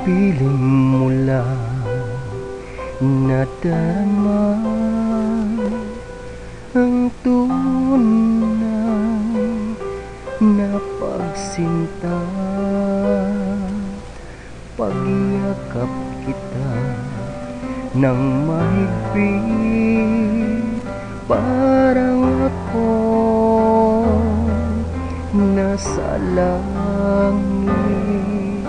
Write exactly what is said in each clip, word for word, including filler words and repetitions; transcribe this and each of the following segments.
piling mo lang nadarama ang tunay na pagsinta. Pagyakap kita ng mahigpit, parang ako nasa langit.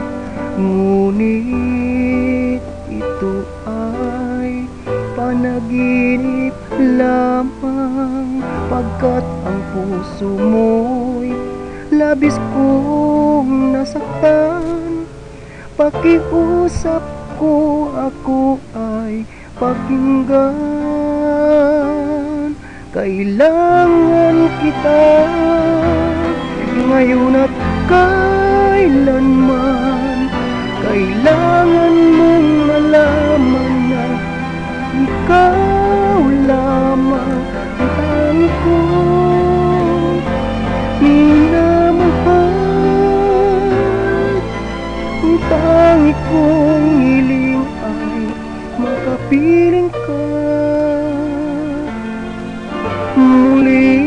Ngunit ito ay panaginip lamang, pagkat ang puso mo'y labis kong nasaktan. Pakiusap ko, ako ay pakinggan. Kailangan kita ngayon at kailanman. Kailangan mong malaman na ikaw lamang ang tangi kong minamahal. Ang tangi kong hiling ay makapiling ka muli.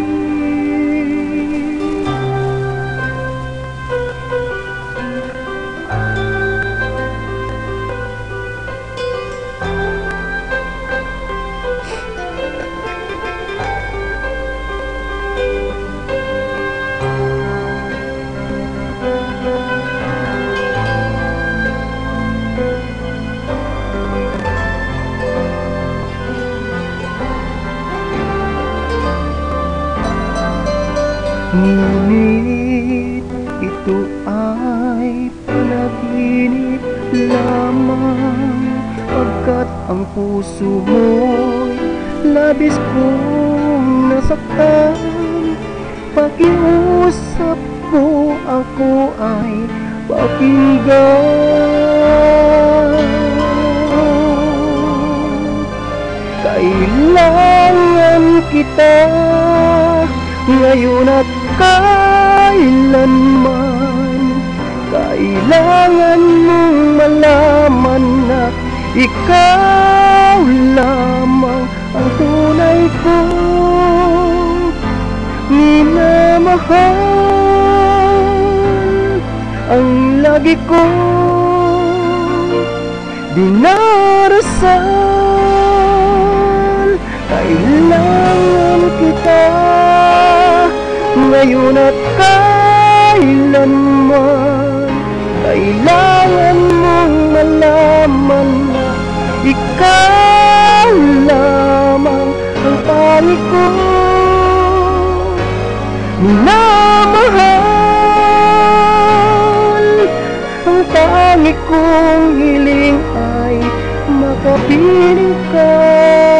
Ngunit ito ay panaginip lamang, pagkat ang puso mo'y labis kong nasaktan. Pakiusap ko, ako ay pakinggan. Kailangan kita ngayon at kailanman. Kailangan mong malaman na ikaw lamang ang tunay kong minamahal. Ang lagi kong dinarasal. Kailangan kita ngayon at kailanman. Kailangan mong malaman na ikaw lamang ang tangi kong minamahal. Ang tangi kong hiling ay makapiling ka.